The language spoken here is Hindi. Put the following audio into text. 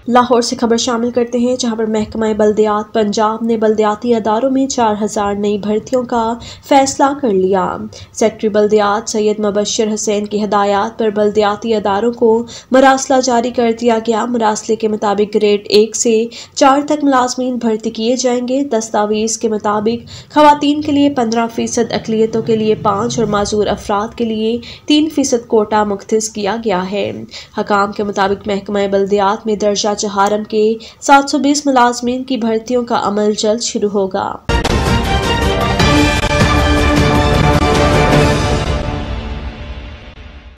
लाहौर से खबर शामिल करते हैं, जहां पर महकमा बल्दियात पंजाब ने बल्दियाती अदारों में 4000 नई भर्तियों का फैसला कर लिया। सेक्रेटरी बल्दियात सैयद मुबशर हुसैन की हिदायत पर बल्दियाती अदारों को मरासला जारी कर दिया गया। मरासले के मुताबिक ग्रेड 1 से 4 तक मुलाजमीन भर्ती किए जाएंगे। दस्तावेज़ के मुताबिक खवातीन के लिए 15%, अकलियतों के लिए 5 और माजूर अफराद के लिए 3% कोटा मुख्तस किया गया है। हकाम के मुताबिक महकमा बल्दियात में दर्जा चहारम के 720 मुलाजमीन की भर्तियों का अमल जल्द शुरू होगा।